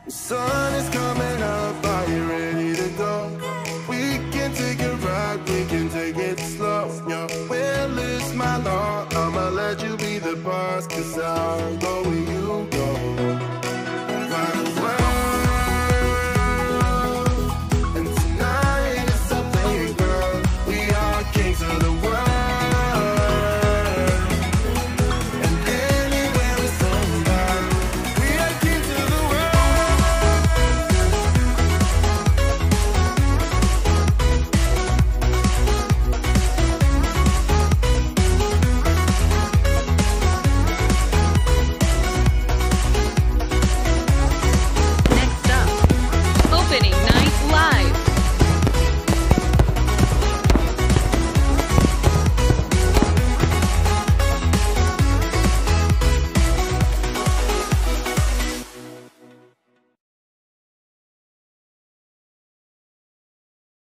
The sun is coming up, are you ready to go? We can take a ride, we can take it slow. Your will is my law, I'ma let you be the boss, 'cause I'll go with